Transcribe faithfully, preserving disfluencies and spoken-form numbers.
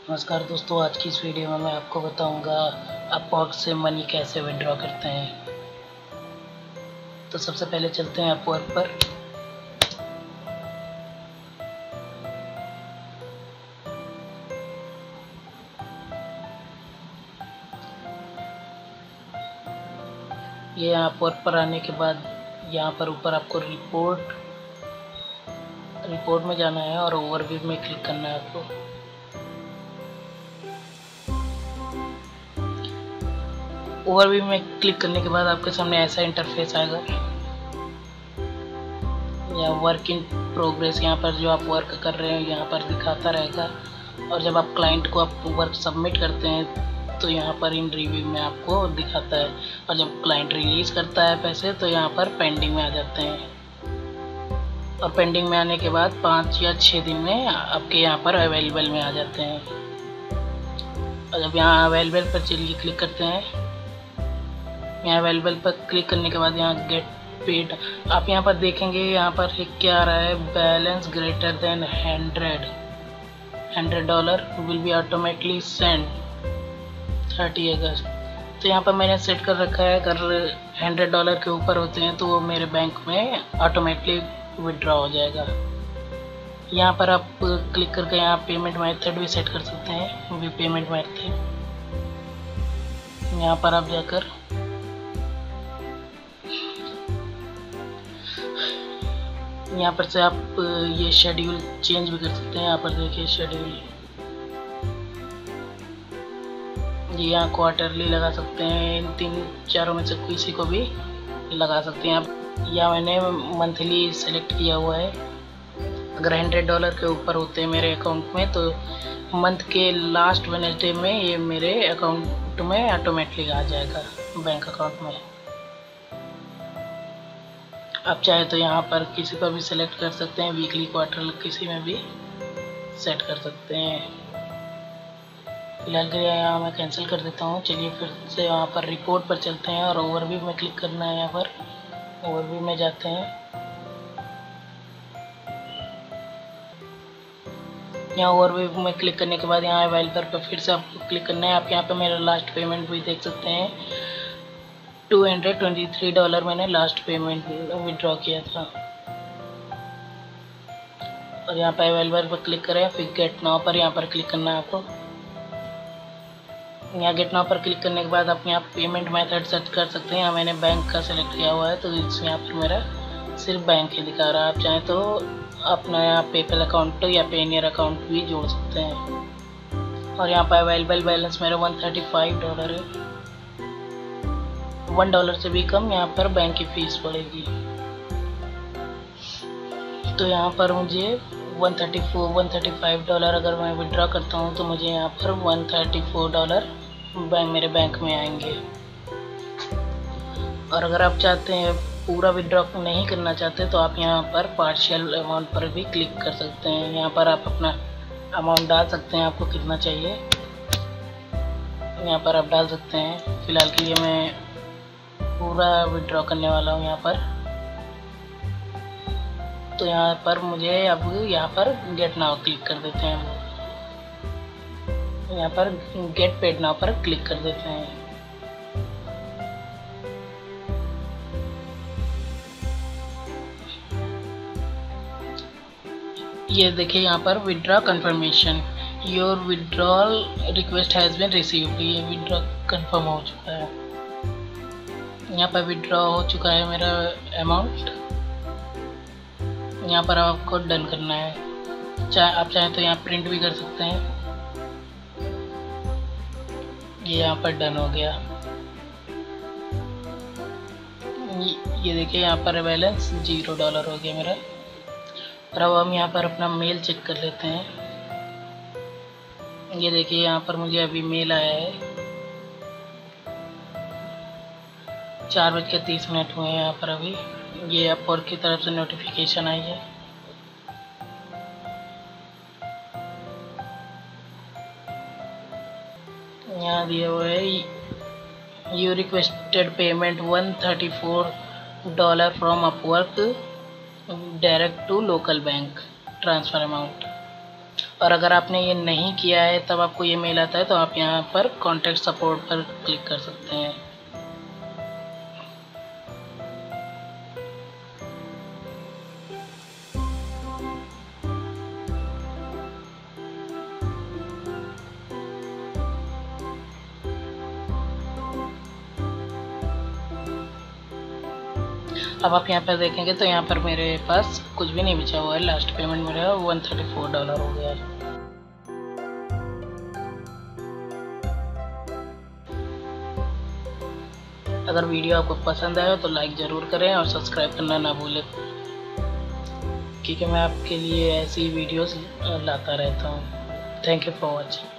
नमस्कार दोस्तों, आज की इस वीडियो में मैं आपको बताऊंगा अपवर्क से मनी कैसे विड्रॉ करते हैं। तो सबसे पहले चलते हैं अपवर्क पर। ये यहाँ अपवर्क पर आने के बाद यहाँ पर ऊपर आपको रिपोर्ट रिपोर्ट में जाना है और ओवरव्यू में क्लिक करना है आपको। ओवरव्यू में क्लिक करने के बाद आपके सामने ऐसा इंटरफेस आएगा। या वर्क इन प्रोग्रेस, यहाँ पर जो आप वर्क कर रहे हैं यहाँ पर दिखाता रहेगा। और जब आप क्लाइंट को आप वर्क सबमिट करते हैं तो यहाँ पर इन रिव्यू में आपको दिखाता है। और जब क्लाइंट रिलीज़ करता है पैसे तो यहाँ पर पेंडिंग में आ जाते हैं। और पेंडिंग में आने के बाद पाँच या छः दिन में आपके यहाँ पर अवेलेबल में आ जाते हैं। और जब यहाँ अवेलेबल पर चलिए क्लिक करते हैं। यहाँ अवेलेबल पर क्लिक करने के बाद यहाँ गेट पेड आप यहाँ पर देखेंगे, यहाँ पर क्या आ रहा है, balance greater than hundred hundred dollar will be automatically send thirty August. तो यहाँ पर मैंने सेट कर रखा है, अगर हंड्रेड डॉलर के ऊपर होते हैं तो वो मेरे बैंक में ऑटोमेटिकली विड्रॉ हो जाएगा। यहाँ पर आप क्लिक करके यहाँ पेमेंट मेथड भी सेट कर सकते हैं, भी पेमेंट मेथड। यहाँ पर आप जाकर यहाँ पर से आप ये शेड्यूल चेंज भी कर सकते हैं। यहाँ पर देखिए शेड्यूल, ये यहाँ क्वार्टरली लगा सकते हैं, इन तीन चारों में से किसी को भी लगा सकते हैं आप। या मैंने मंथली सेलेक्ट किया हुआ है। अगर हंड्रेड डॉलर के ऊपर होते हैं मेरे अकाउंट में तो मंथ के लास्ट वेडनेसडे में ये मेरे अकाउंट में ऑटोमेटिकली आ जाएगा, बैंक अकाउंट में। आप चाहे तो यहाँ पर किसी पर भी सेलेक्ट कर सकते हैं, वीकली क्वार्टर किसी में भी सेट कर सकते हैं। फिलहाल के लिए यहाँ मैं कैंसिल कर देता हूँ। चलिए फिर से यहाँ पर रिपोर्ट पर चलते हैं और ओवरव्यू में क्लिक करना है। यहाँ पर ओवरव्यू में जाते हैं। यहाँ ओवरव्यू में क्लिक करने के बाद यहाँ अवेलेबल पर फिर से आपको क्लिक करना है। आप यहाँ पर मेरा लास्ट पेमेंट भी देख सकते हैं, two hundred twenty three dollar मैंने लास्ट पेमेंट विड्रॉ किया था। और यहाँ पर अवेलेबल पर क्लिक करें, फिर गेट नाउ पर यहाँ पर क्लिक करना है आपको। यहाँ गेट नाउ पर क्लिक करने के बाद आप यहाँ पेमेंट मेथड सेट कर सकते हैं। यहाँ मैंने बैंक का सेलेक्ट किया हुआ है तो इस यहाँ पर मेरा सिर्फ बैंक ही दिखा रहा है। आप चाहें तो अपना यहाँ पेपल अकाउंट या पेनियर अकाउंट भी जोड़ सकते हैं। और यहाँ पर अवेलेबल बैलेंस मेरा वन थर्टी फाइव डॉलर है। वन डॉलर से भी कम यहाँ पर बैंक की फीस पड़ेगी। तो यहाँ पर मुझे one thirty four one thirty five dollar अगर मैं विड्रॉ करता हूँ तो मुझे यहाँ पर one thirty four dollar bank मेरे बैंक में आएंगे। और अगर आप चाहते हैं पूरा विड्रॉ नहीं करना चाहते तो आप यहाँ पर पार्शियल अमाउंट पर भी क्लिक कर सकते हैं। यहाँ पर आप अपना अमाउंट डाल सकते हैं, आपको कितना चाहिए यहाँ पर आप डाल सकते हैं। फिलहाल के लिए मैं पूरा विड्रॉ करने वाला हूँ यहाँ पर। तो यहाँ पर मुझे अब यहाँ पर गेट नाउ क्लिक कर देते हैं हम। यहाँ पर गेट पेड नाउ पर क्लिक कर देते हैं। ये देखिए यहाँ पर withdraw confirmation, your withdrawal request has been received. ये विड्रॉ कंफर्म हो चुका है। यहाँ पर विड्रॉ हो चुका है मेरा अमाउंट। यहाँ पर आपको डन करना है। चाहे आप चाहें तो यहाँ प्रिंट भी कर सकते हैं। ये यहाँ पर डन हो गया। ये देखिए यहाँ पर बैलेंस जीरो डॉलर हो गया मेरा। और अब हम यहाँ पर अपना मेल चेक कर लेते हैं। ये देखिए यहाँ पर मुझे अभी मेल आया है, चार बज के तीस मिनट हुए हैं यहाँ पर अभी। ये अपवर्क की तरफ से नोटिफिकेशन आई है। यहाँ दिया हुआ है you requested payment one thirty four dollar from Upwork direct to local bank transfer amount. और अगर आपने ये नहीं किया है तब आपको ये मेल आता है तो आप यहाँ पर कॉन्टैक्ट सपोर्ट पर क्लिक कर सकते हैं। अब आप यहाँ पर देखेंगे तो यहाँ पर मेरे पास कुछ भी नहीं बचा हुआ है। लास्ट पेमेंट मेरा वन थर्टी फोर डॉलर हो गया है। अगर वीडियो आपको पसंद आया तो लाइक ज़रूर करें और सब्सक्राइब करना ना भूलें, क्योंकि मैं आपके लिए ऐसी वीडियोस लाता रहता हूँ। Thank you for watching.